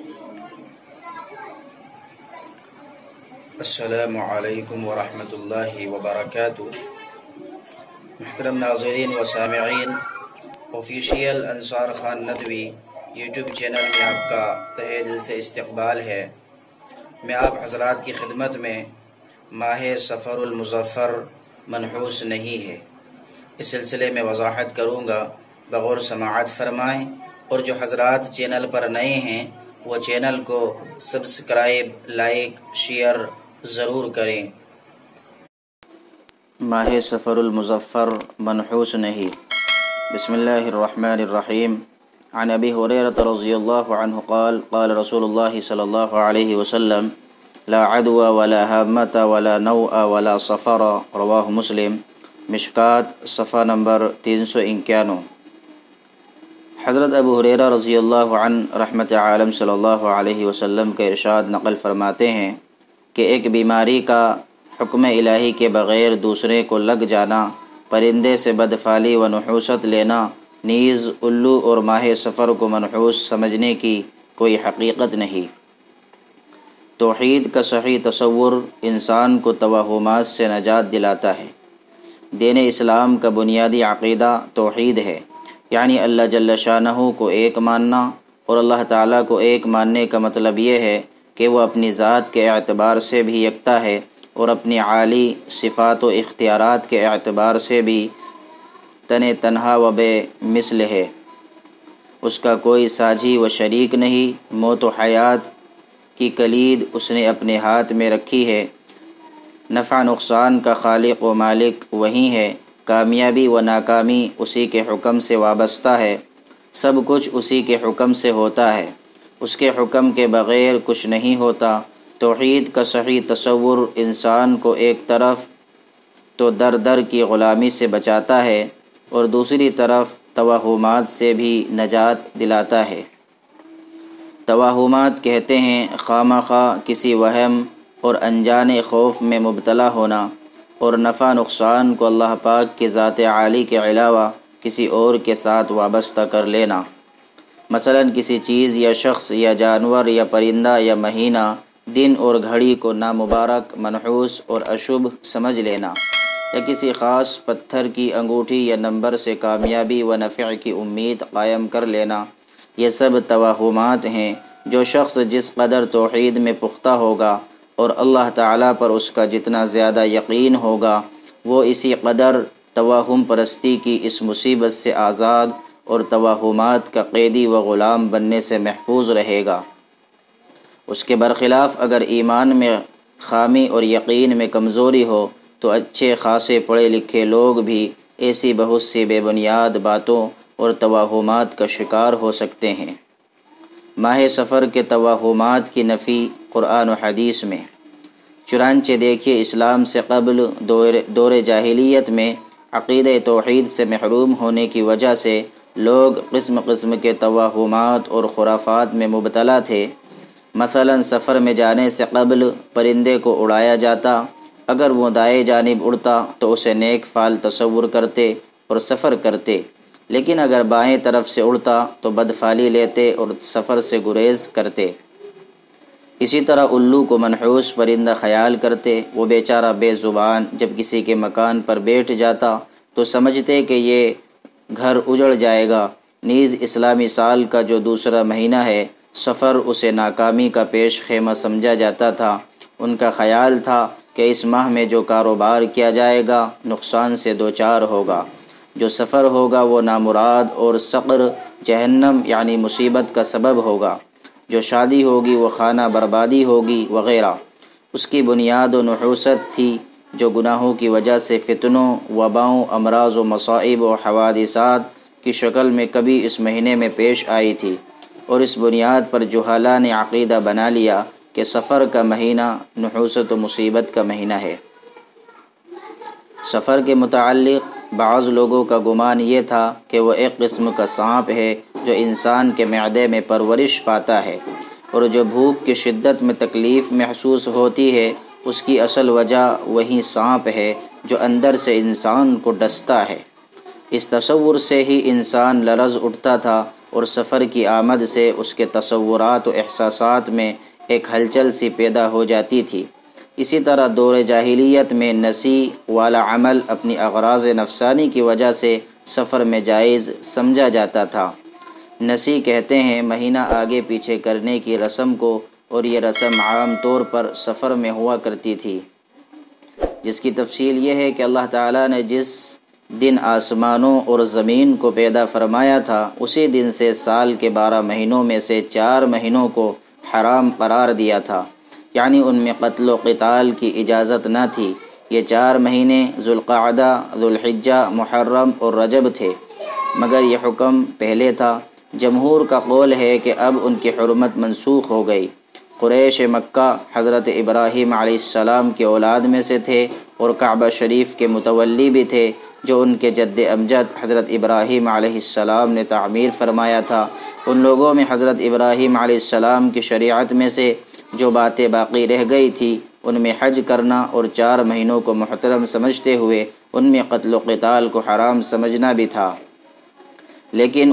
السلام علیکم ورحمۃ اللہ وبرکاتہ۔ محترم ناظرین و سامعین، آفیشیل انصار خان ندوی یوٹیوب چینل میں آپ کا تہہ دل سے استقبال ہے۔ میں آپ حضرات کی خدمت میں ماہ سفر المظفر منحوس نہیں ہے اس سلسلے میں وضاحت کروں گا، بغور سماعت فرمائیں، اور جو حضرات چینل پر نئے ہیں وہ چینل کو سبسکرائب، لائک، شیئر ضرور کریں۔ ماہ سفر المظفر منحوس نہیں۔ بسم اللہ الرحمن الرحیم۔ عن ابی ہریرہ رضی اللہ عنہ قال قال رسول اللہ صلی اللہ علیہ وسلم لا عدوى ولا ہامۃ ولا نوء ولا صفر، رواہ مسلم۔ مشکات صفحہ نمبر 391۔ حضرت ابو ہریرہ رضی اللہ عنہ رحمت عالم صلی اللہ علیہ وسلم کا ارشاد نقل فرماتے ہیں کہ ایک بیماری کا حکم الہی کے بغیر دوسرے کو لگ جانا، پرندے سے بدفعلی و نحوست لینا، نیز الو اور ماہ سفر کو منحوس سمجھنے کی کوئی حقیقت نہیں۔ توحید کا صحیح تصور انسان کو توہمات سے نجات دلاتا ہے۔ دین اسلام کا بنیادی عقیدہ توحید ہے، یعنی اللہ جل شانہ کو ایک ماننا، اور اللہ تعالیٰ کو ایک ماننے کا مطلب یہ ہے کہ وہ اپنی ذات کے اعتبار سے بھی یکتا ہے اور اپنی عالی صفات و اختیارات کے اعتبار سے بھی تنہا و بے مثل ہے۔ اس کا کوئی ساجی و شریک نہیں۔ موت و حیات کی کلید اس نے اپنے ہاتھ میں رکھی ہے۔ نفع نقصان کا خالق و مالک وہی ہے۔ کامیابی و ناکامی اسی کے حکم سے وابستہ ہے۔ سب کچھ اسی کے حکم سے ہوتا ہے، اس کے حکم کے بغیر کچھ نہیں ہوتا۔ توحید کا صحیح تصور انسان کو ایک طرف تو در در کی غلامی سے بچاتا ہے اور دوسری طرف توہمات سے بھی نجات دلاتا ہے۔ توہمات کہتے ہیں خواہ کسی وہم اور انجان خوف میں مبتلا ہونا، اور نفع نقصان کو اللہ پاک کی ذات عالی کے علاوہ کسی اور کے ساتھ وابستہ کر لینا۔ مثلا کسی چیز یا شخص یا جانور یا پرندہ یا مہینہ، دن اور گھڑی کو نامبارک، منحوس اور اشبھ سمجھ لینا، یا کسی خاص پتھر کی انگوٹھی یا نمبر سے کامیابی و نفع کی امید قائم کر لینا، یہ سب توہمات ہیں۔ جو شخص جس قدر توحید میں پختہ ہوگا اور اللہ تعالیٰ پر اس کا جتنا زیادہ یقین ہوگا، وہ اسی قدر توہم پرستی کی اس مصیبت سے آزاد اور توہمات کا قیدی و غلام بننے سے محفوظ رہے گا۔ اس کے برخلاف اگر ایمان میں خامی اور یقین میں کمزوری ہو تو اچھے خاصے پڑھے لکھے لوگ بھی ایسی بہت سی بے بنیاد باتوں اور توہمات کا شکار ہو سکتے ہیں۔ ماہ سفر کے توہمات کی نفی قرآن و حدیث میں۔ چنانچہ دیکھیے، اسلام سے قبل دور جاہلیت میں عقیدہ توحید سے محروم ہونے کی وجہ سے لوگ قسم قسم کے توہمات اور خرافات میں مبتلا تھے۔ مثلا سفر میں جانے سے قبل پرندے کو اڑایا جاتا، اگر وہ دائیں جانب اڑتا تو اسے نیک فعل تصور کرتے اور سفر کرتے، لیکن اگر بائیں طرف سے اڑتا تو بدفعلی لیتے اور سفر سے گریز کرتے۔ اسی طرح الو کو منحوس پرندہ خیال کرتے، وہ بیچارہ بے زبان جب کسی کے مکان پر بیٹھ جاتا تو سمجھتے کہ یہ گھر اجڑ جائے گا۔ نیز اسلامی سال کا جو دوسرا مہینہ ہے سفر، اسے ناکامی کا پیش خیمہ سمجھا جاتا تھا۔ ان کا خیال تھا کہ اس ماہ میں جو کاروبار کیا جائے گا نقصان سے دوچار ہوگا، جو سفر ہوگا وہ نامراد اور سقر جہنم یعنی مصیبت کا سبب ہوگا، جو شادی ہوگی وہ خانہ بربادی ہوگی وغیرہ۔ اس کی بنیاد و نحوست تھی جو گناہوں کی وجہ سے فتنوں، وباؤں، امراض و مصائب و حوادثات کی شکل میں کبھی اس مہینے میں پیش آئی تھی، اور اس بنیاد پر جہالہ نے عقیدہ بنا لیا کہ سفر کا مہینہ نحوست و مصیبت کا مہینہ ہے۔ سفر کے متعلق بعض لوگوں کا گمان یہ تھا کہ وہ ایک قسم کا سانپ ہے جو انسان کے معدے میں پرورش پاتا ہے، اور جو بھوک کی شدت میں تکلیف محسوس ہوتی ہے اس کی اصل وجہ وہی سانپ ہے جو اندر سے انسان کو ڈستا ہے۔ اس تصور سے ہی انسان لرز اٹھتا تھا اور سفر کی آمد سے اس کے تصورات و احساسات میں ایک ہلچل سی پیدا ہو جاتی تھی۔ اسی طرح دور جاہلیت میں نسی والا عمل اپنی اغراض نفسانی کی وجہ سے سفر میں جائز سمجھا جاتا تھا۔ نسی کہتے ہیں مہینہ آگے پیچھے کرنے کی رسم کو، اور یہ رسم عام طور پر سفر میں ہوا کرتی تھی، جس کی تفصیل یہ ہے کہ اللہ تعالیٰ نے جس دن آسمانوں اور زمین کو پیدا فرمایا تھا اسی دن سے سال کے 12 مہینوں میں سے 4 مہینوں کو حرام قرار دیا تھا، یعنی ان میں قتل و قتال کی اجازت نہ تھی۔ یہ 4 مہینے ذوالقعدہ، ذوالحجہ، محرم اور رجب تھے، مگر یہ حکم پہلے تھا۔ جمہور کا قول ہے کہ اب ان کی حرمت منسوخ ہو گئی۔ قریش مکہ حضرت ابراہیم علیہ السلام کے اولاد میں سے تھے اور کعبہ شریف کے متولی بھی تھے، جو ان کے جد امجد حضرت ابراہیم علیہ السلام نے تعمیر فرمایا تھا۔ ان لوگوں میں حضرت ابراہیم علیہ السلام کی شریعت میں سے جو باتیں باقی رہ گئی تھی ان میں حج کرنا اور 4 مہینوں کو محترم سمجھتے ہوئے ان میں قتل و قتال کو حرام سمجھنا بھی تھا، لیکن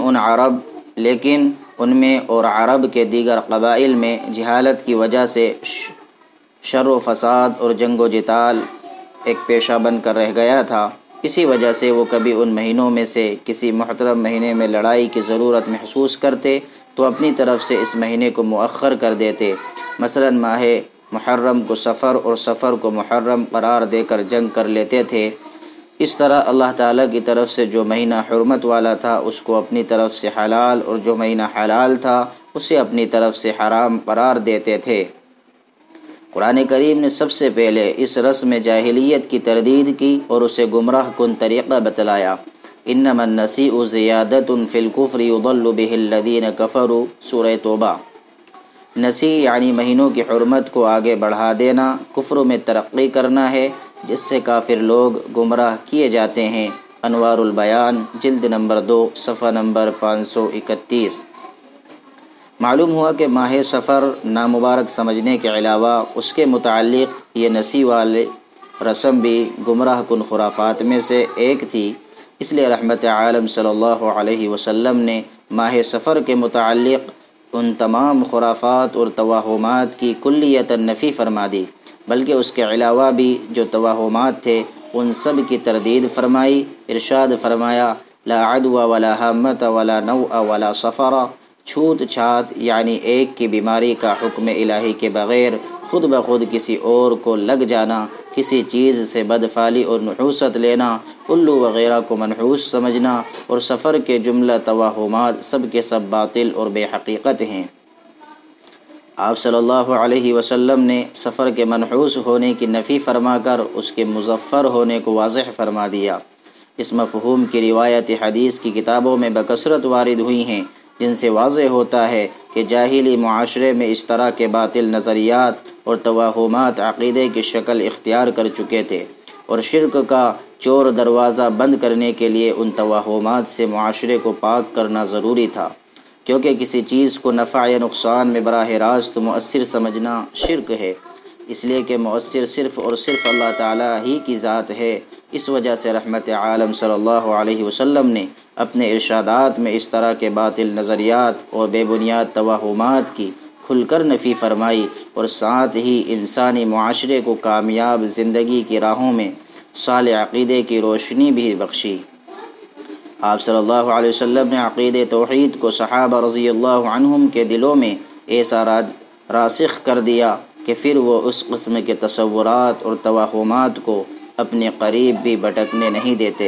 ان میں اور عرب کے دیگر قبائل میں جہالت کی وجہ سے شر و فساد اور جنگ و جدال ایک پیشہ بن کر رہ گیا تھا۔ اسی وجہ سے وہ کبھی ان مہینوں میں سے کسی محترم مہینے میں لڑائی کی ضرورت محسوس کرتے تو اپنی طرف سے اس مہینے کو مؤخر کر دیتے، مثلا ماہ محرم کو سفر اور سفر کو محرم قرار دے کر جنگ کر لیتے تھے۔ اس طرح اللہ تعالیٰ کی طرف سے جو مہینہ حرمت والا تھا اس کو اپنی طرف سے حلال، اور جو مہینہ حلال تھا اسے اپنی طرف سے حرام قرار دیتے تھے۔ قرآن کریم نے سب سے پہلے اس رسم جاہلیت کی تردید کی اور اسے گمراہ کن طریقہ بتلایا۔ انما النسیء زیادۃ فی الکفر یضل بہ الذین کفروا، سورہ توبہ۔ نسی یعنی مہینوں کی حرمت کو آگے بڑھا دینا، کفر میں ترقی کرنا ہے، جس سے کافر لوگ گمراہ کیے جاتے ہیں۔ انوار البیان، جلد نمبر 2، صفحہ نمبر 531۔ معلوم ہوا کہ ماہ سفر نامبارک سمجھنے کے علاوہ اس کے متعلق یہ نسی والی رسم بھی گمراہ کن خرافات میں سے ایک تھی۔ اس لیے رحمت عالم صلی اللہ علیہ وسلم نے ماہ سفر کے متعلق ان تمام خرافات اور توہمات کی کلیۃ نفی فرما دی، بلکہ اس کے علاوہ بھی جو توہمات تھے ان سب کی تردید فرمائی۔ ارشاد فرمایا، لا عدوى ولا حامة ولا نوء ولا صفر، چھوت چھات یعنی ایک کی بیماری کا حکم الہی کے بغیر خود بخود کسی اور کو لگ جانا، کسی چیز سے بدفعلی اور نحوست لینا، الو وغیرہ کو منحوس سمجھنا، اور سفر کے جملہ توہمات سب کے سب باطل اور بے حقیقت ہیں۔ آپ صلی اللہ علیہ وسلم نے سفر کے منحوس ہونے کی نفی فرما کر اس کے مظفر ہونے کو واضح فرما دیا۔ اس مفہوم کی روایت حدیث کی کتابوں میں بکثرت وارد ہوئی ہیں، جن سے واضح ہوتا ہے کہ جاہلی معاشرے میں اس طرح کے باطل نظریات اور توہمات عقیدے کی شکل اختیار کر چکے تھے، اور شرک کا چور دروازہ بند کرنے کے لیے ان توہمات سے معاشرے کو پاک کرنا ضروری تھا، کیونکہ کسی چیز کو نفع یا نقصان میں براہ راست مؤثر سمجھنا شرک ہے، اس لیے کہ مؤثر صرف اور صرف اللہ تعالیٰ ہی کی ذات ہے۔ اس وجہ سے رحمت عالم صلی اللہ علیہ وسلم نے اپنے ارشادات میں اس طرح کے باطل نظریات اور بے بنیاد توہمات کی کھل کر نفی فرمائی، اور ساتھ ہی انسانی معاشرے کو کامیاب زندگی کی راہوں میں صالح عقیدے کی روشنی بھی بخشی۔ آپ صلی اللہ علیہ وسلم نے عقید توحید کو صحابہ رضی اللہ عنہم کے دلوں میں ایسا راسخ کر دیا کہ پھر وہ اس قسم کے تصورات اور توہمات کو اپنے قریب بھی بھٹکنے نہیں دیتے۔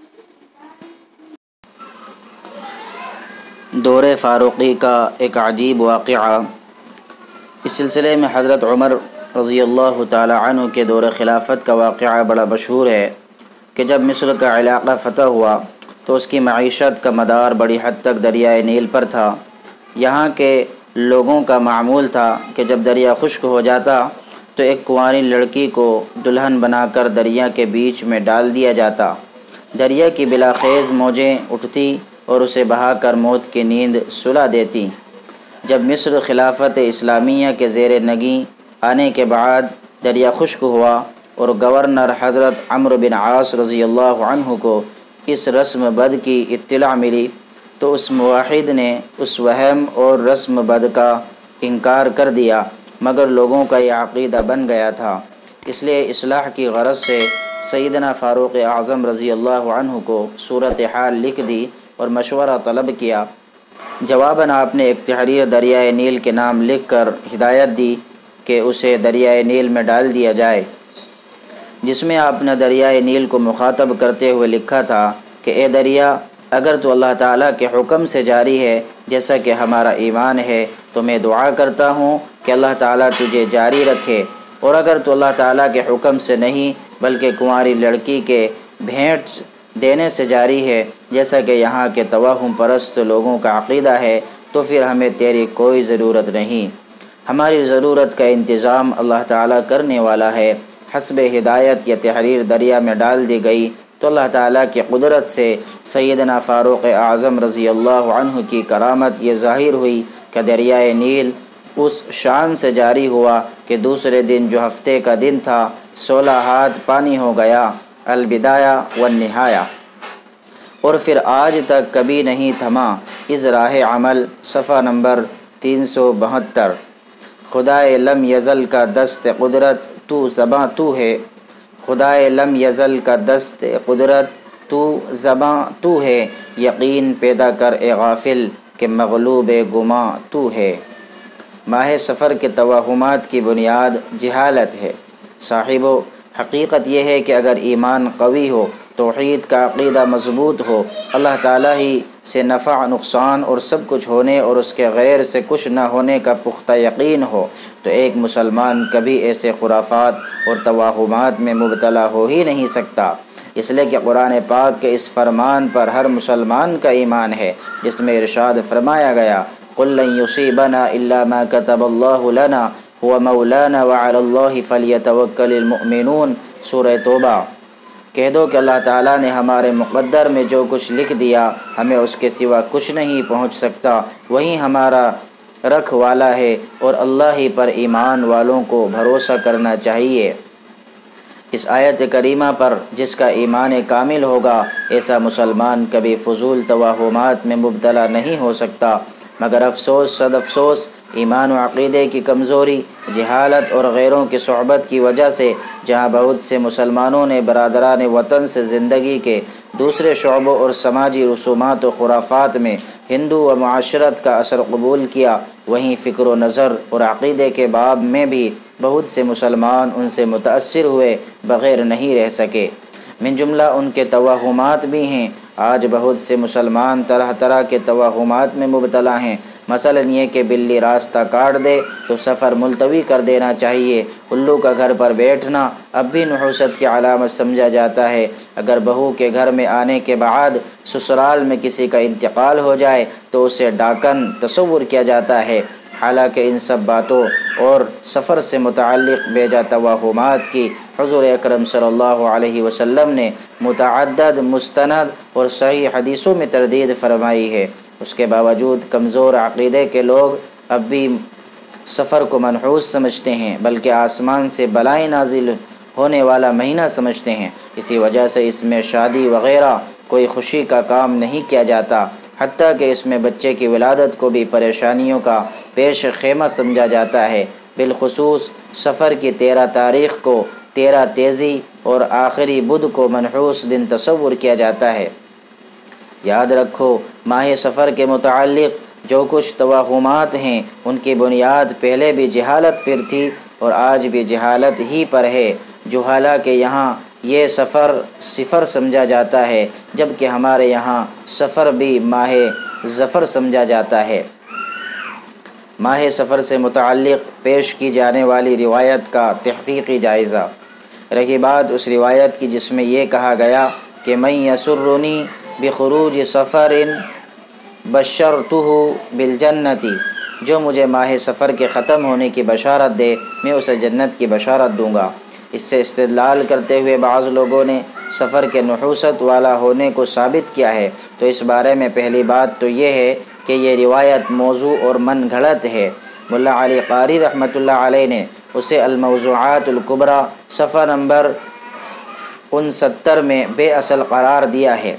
دور فاروقی کا ایک عجیب واقعہ۔ اس سلسلے میں حضرت عمر رضی اللہ تعالی عنہ کے دور خلافت کا واقعہ بڑا مشہور ہے کہ جب مصر کا علاقہ فتح ہوا تو اس کی معیشت کا مدار بڑی حد تک دریائے نیل پر تھا۔ یہاں کے لوگوں کا معمول تھا کہ جب دریا خشک ہو جاتا تو ایک کنواری لڑکی کو دلہن بنا کر دریا کے بیچ میں ڈال دیا جاتا۔ دریا کی بلاخیز موجیں اٹھتی اور اسے بہا کر موت کی نیند سلا دیتی۔ جب مصر خلافت اسلامیہ کے زیر نگیں آنے کے بعد دریا خشک ہوا اور گورنر حضرت عمرو بن عاص رضی اللہ عنہ کو اس رسم بد کی اطلاع ملی تو اس موحد نے اس وہم اور رسم بد کا انکار کر دیا، مگر لوگوں کا یہ عقیدہ بن گیا تھا۔ اس لیے اصلاح کی غرض سے سیدنا فاروق اعظم رضی اللہ عنہ کو صورتحال لکھ دی اور مشورہ طلب کیا۔ جواباً آپ نے ایک تحریر دریائے نیل کے نام لکھ کر ہدایت دی کہ اسے دریائے نیل میں ڈال دیا جائے، جس میں آپ نے دریائے نیل کو مخاطب کرتے ہوئے لکھا تھا کہ اے دریا، اگر تو اللہ تعالیٰ کے حکم سے جاری ہے جیسا کہ ہمارا ایمان ہے تو میں دعا کرتا ہوں کہ اللہ تعالیٰ تجھے جاری رکھے، اور اگر تو اللہ تعالیٰ کے حکم سے نہیں بلکہ کنواری لڑکی کے بھیٹ دینے سے جاری ہے جیسا کہ یہاں کے توہم پرست لوگوں کا عقیدہ ہے، تو پھر ہمیں تیری کوئی ضرورت نہیں، ہماری ضرورت کا انتظام اللہ تعالیٰ کرنے والا ہے۔ حسب ہدایت یہ تحریر دریا میں ڈال دی گئی تو اللہ تعالیٰ کی قدرت سے سیدنا فاروق اعظم رضی اللہ عنہ کی کرامت یہ ظاہر ہوئی کہ دریائے نیل اس شان سے جاری ہوا کہ دوسرے دن جو ہفتے کا دن تھا 16 ہاتھ پانی ہو گیا، البدایہ والنہایہ، اور پھر آج تک کبھی نہیں تھما۔ اس راہ عمل صفحہ نمبر 372۔ خدائے لم یزل کا دست قدرت تو زباں تو ہے، خدائے لم یزل کا دست قدرت تو زباں تو ہے، یقین پیدا کر اے غافل کہ مغلوب گماں تو ہے۔ ماہ سفر کے توہمات کی بنیاد جہالت ہے۔ صاحبو، حقیقت یہ ہے کہ اگر ایمان قوی ہو، توحید کا عقیدہ مضبوط ہو، اللہ تعالیٰ ہی سے نفع نقصان اور سب کچھ ہونے اور اس کے غیر سے کچھ نہ ہونے کا پختہ یقین ہو، تو ایک مسلمان کبھی ایسے خرافات اور توہمات میں مبتلا ہو ہی نہیں سکتا۔ اس لیے کہ قرآن پاک کے اس فرمان پر ہر مسلمان کا ایمان ہے، جس میں ارشاد فرمایا گیا قُل لَن يُصِيبَنَا إِلَّا مَا كَتَبَ اللَّهُ لَنَا هُوَ مَوْلَانَا وَعَلَى اللَّهِ فَلْيَتَوَكَّلِ الْمُؤْمِنُونَ۔ سورہ توبہ۔ کہہ دو کہ اللہ تعالیٰ نے ہمارے مقدر میں جو کچھ لکھ دیا، ہمیں اس کے سوا کچھ نہیں پہنچ سکتا، وہی ہمارا رکھ والا ہے، اور اللہ ہی پر ایمان والوں کو بھروسہ کرنا چاہیے۔ اس آیت کریمہ پر جس کا ایمان کامل ہوگا، ایسا مسلمان کبھی فضول توہمات میں مبتلا نہیں ہو سکتا، مگر افسوس صد افسوس، ایمان و عقیدے کی کمزوری، جہالت اور غیروں کی صحبت کی وجہ سے جہاں بہت سے مسلمانوں نے برادران وطن سے زندگی کے دوسرے شعبوں اور سماجی رسومات و خرافات میں ہندو و معاشرت کا اثر قبول کیا، وہیں فکر و نظر اور عقیدے کے باب میں بھی بہت سے مسلمان ان سے متاثر ہوئے بغیر نہیں رہ سکے۔ من جملہ ان کے توہمات بھی ہیں۔ آج بہت سے مسلمان طرح طرح کے توہمات میں مبتلا ہیں، مثلا یہ کہ بلی راستہ کاٹ دے تو سفر ملتوی کر دینا چاہیے، الو کا گھر پر بیٹھنا اب بھی نحوست کی علامت سمجھا جاتا ہے، اگر بہو کے گھر میں آنے کے بعد سسرال میں کسی کا انتقال ہو جائے تو اسے ڈاکن تصور کیا جاتا ہے، حالانکہ ان سب باتوں اور سفر سے متعلق بیجا توہمات کی حضور اکرم صلی اللہ علیہ وسلم نے متعدد مستند اور صحیح حدیثوں میں تردید فرمائی ہے۔ اس کے باوجود کمزور عقیدے کے لوگ اب بھی سفر کو منحوس سمجھتے ہیں، بلکہ آسمان سے بلائیں نازل ہونے والا مہینہ سمجھتے ہیں۔ اسی وجہ سے اس میں شادی وغیرہ کوئی خوشی کا کام نہیں کیا جاتا، حتیٰ کہ اس میں بچے کی ولادت کو بھی پریشانیوں کا پیش خیمہ سمجھا جاتا ہے۔ بالخصوص سفر کی 13 تاریخ کو 13 تیزی اور آخری بدھ کو منحوس دن تصور کیا جاتا ہے۔ یاد رکھو، ماہ سفر کے متعلق جو کچھ توہمات ہیں ان کی بنیاد پہلے بھی جہالت پر تھی اور آج بھی جہالت ہی پر ہے۔ جہالہ کے یہاں یہ صفر سمجھا جاتا ہے، جبکہ ہمارے یہاں سفر بھی ماہ ظفر سمجھا جاتا ہے۔ ماہ سفر سے متعلق پیش کی جانے والی روایت کا تحقیقی جائزہ۔ رہی بات اس روایت کی جس میں یہ کہا گیا کہ من یسرنی بخروج سفر بشرتہ بالجنت، جو مجھے ماہ سفر کے ختم ہونے کی بشارت دے میں اسے جنت کی بشارت دوں گا۔ اس سے استدلال کرتے ہوئے بعض لوگوں نے سفر کے نحوست والا ہونے کو ثابت کیا ہے، تو اس بارے میں پہلی بات تو یہ ہے کہ یہ روایت موضوع اور من گھڑت ہے۔ ملا علی قاری رحمۃ اللہ علیہ نے اسے الموضوعات الکبریٰ صفحہ نمبر 69 میں بے اصل قرار دیا ہے۔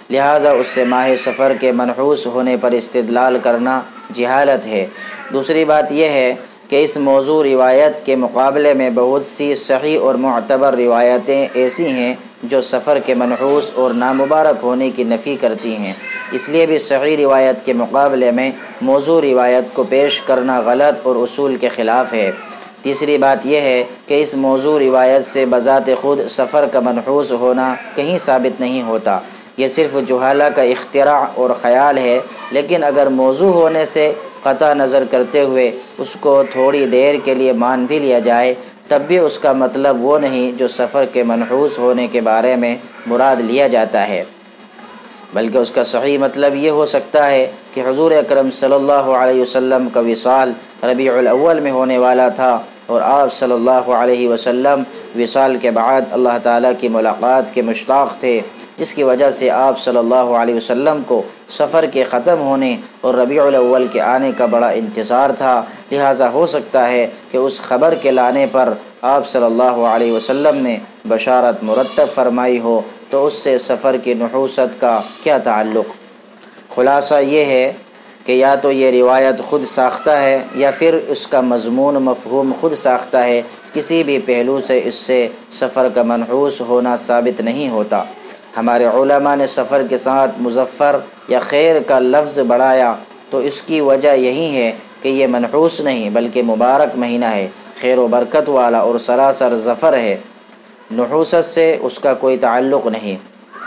لہٰذا اس سے ماہ سفر کے منحوس ہونے پر استدلال کرنا جہالت ہے۔ دوسری بات یہ ہے کہ اس موضوع روایت کے مقابلے میں بہت سی صحیح اور معتبر روایتیں ایسی ہیں جو سفر کے منحوس اور نامبارک ہونے کی نفی کرتی ہیں، اس لیے بھی صحیح روایت کے مقابلے میں موضوع روایت کو پیش کرنا غلط اور اصول کے خلاف ہے۔ تیسری بات یہ ہے کہ اس موضوع روایت سے بذات خود سفر کا منحوس ہونا کہیں ثابت نہیں ہوتا، یہ صرف جہالہ کا اختراع اور خیال ہے۔ لیکن اگر موضوع ہونے سے قطع نظر کرتے ہوئے اس کو تھوڑی دیر کے لیے مان بھی لیا جائے، تب بھی اس کا مطلب وہ نہیں جو سفر کے منحوس ہونے کے بارے میں مراد لیا جاتا ہے، بلکہ اس کا صحیح مطلب یہ ہو سکتا ہے کہ حضور اکرم صلی اللہ علیہ وسلم کا وصال ربیع الاول میں ہونے والا تھا، اور آپ صلی اللہ علیہ وسلم وصال کے بعد اللہ تعالیٰ کی ملاقات کے مشتاق تھے، جس کی وجہ سے آپ صلی اللہ علیہ وسلم کو سفر کے ختم ہونے اور ربیع الاول کے آنے کا بڑا انتظار تھا۔ لہٰذا ہو سکتا ہے کہ اس خبر کے لانے پر آپ صلی اللہ علیہ وسلم نے بشارت مرتب فرمائی ہو، تو اس سے سفر کی نحوست کا کیا تعلق؟ خلاصہ یہ ہے کہ یا تو یہ روایت خود ساختہ ہے یا پھر اس کا مضمون مفہوم خود ساختہ ہے، کسی بھی پہلو سے اس سے سفر کا منحوس ہونا ثابت نہیں ہوتا۔ ہمارے علماء نے سفر کے ساتھ مظفر یا خیر کا لفظ بڑھایا تو اس کی وجہ یہی ہے کہ یہ منحوس نہیں بلکہ مبارک مہینہ ہے، خیر و برکت والا اور سراسر ظفر ہے، نحوست سے اس کا کوئی تعلق نہیں۔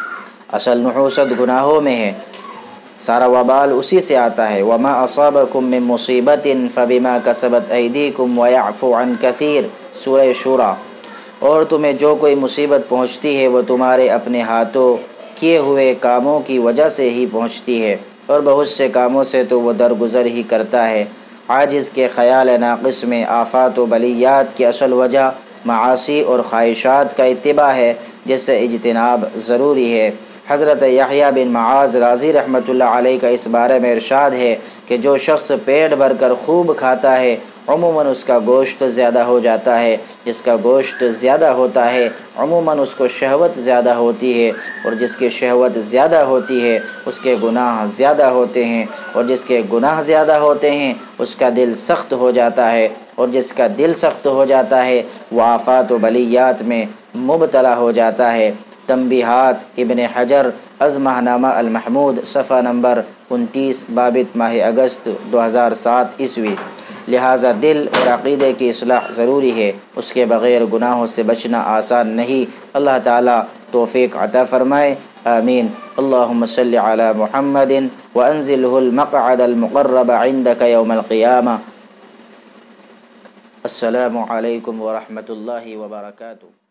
اصل نحوست گناہوں میں ہے، سارا وبال اسی سے آتا ہے۔ وما اصابکم من مصیبت فبما کسبت ایدیکم ویعفو عن کثیر، سورہ شورى۔ اور تمہیں جو کوئی مصیبت پہنچتی ہے وہ تمہارے اپنے ہاتھوں کیے ہوئے کاموں کی وجہ سے ہی پہنچتی ہے، اور بہت سے کاموں سے تو وہ درگزر ہی کرتا ہے۔ عاجز کے خیال ناقص میں آفات و بلیات کی اصل وجہ معاصی اور خواہشات کا اتباع ہے، جس سے اجتناب ضروری ہے۔ حضرت یحییٰ بن معاذ راضی رحمۃ اللہ علیہ کا اس بارے میں ارشاد ہے کہ جو شخص پیٹ بھر کر خوب کھاتا ہے عموماً اس کا گوشت زیادہ ہو جاتا ہے، جس کا گوشت زیادہ ہوتا ہے عموماً اس کو شہوت زیادہ ہوتی ہے، اور جس کی شہوت زیادہ ہوتی ہے اس کے گناہ زیادہ ہوتے ہیں، اور جس کے گناہ زیادہ ہوتے ہیں اس کا دل سخت ہو جاتا ہے، اور جس کا دل سخت ہو جاتا ہے وہ آفات و بلیات میں مبتلا ہو جاتا ہے۔ تنبیہات ابن حجر از ماہنامہ المحمود صفحہ نمبر 29 بابت ماہ اگست 2007 عیسوی۔ لہٰذا دل اور عقیدے کی اصلاح ضروری ہے، اس کے بغیر گناہوں سے بچنا آسان نہیں۔ اللہ تعالیٰ توفیق عطا فرمائے، آمین۔ اللہم صلی علی محمد وانزلہ المقعد المقرب عندک یوم القیامہ۔ السلام علیکم ورحمۃ اللہ وبرکاتہ۔